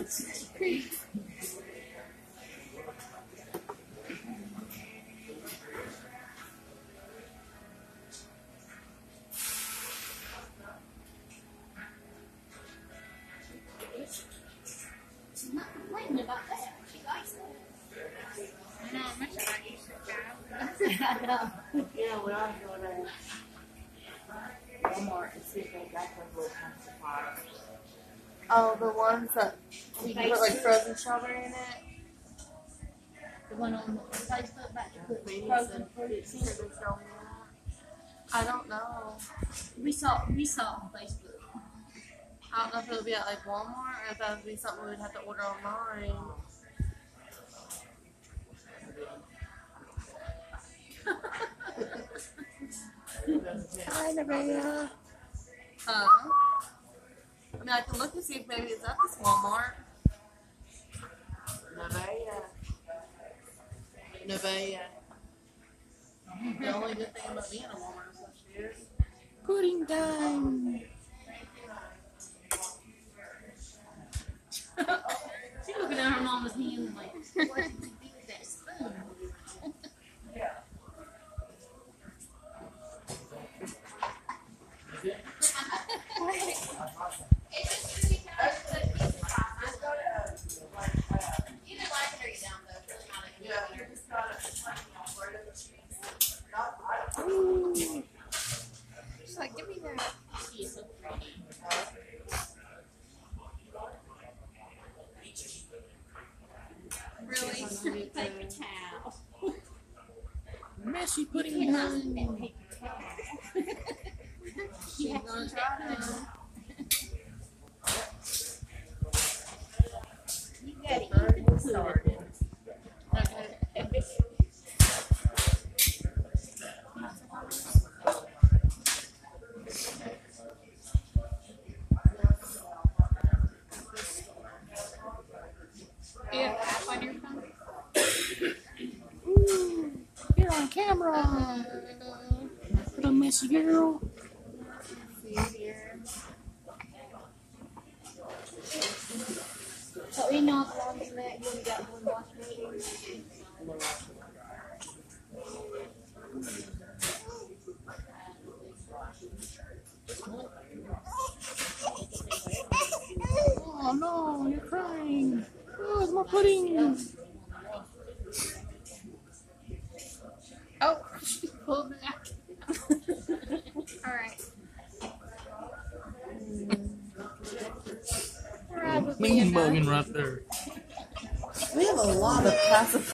She's not complaining about that. She likes it. I know, I miss I used to travel. I know. Yeah, when I was going to Walmart and see if they got those little pacifiers. Oh, the ones that you can put like frozen strawberry in it? The one on Facebook about to put Maybe frozen some fruits in. should show me that. I don't know. We saw on Facebook. I don't know if it would be at like Walmart or if that would be something we would have to order online. Hi, Nevaeh. Huh? I mean, I can look to see if maybe it's at this Walmart. Nevaeh. The only good thing about being a Walmart is what she is. Pudding time. She's looking at her mama's hand like, what did you do with that spoon? She's like, give me that. She is so pretty. Really? Paper towel. Messy pudding Can't time. use that paper towel. She's gonna try it. You gotta eat the pudding. Okay. Do you have an app on your phone? Ooh, you're on camera. Little messy girl. See here. So you know how long you let you only got one wash machine? Oh no, you're crying. Oh, it's more pudding. Oh, she pulled back. Alright. Mean bugging right there. We have a lot of pacifiers.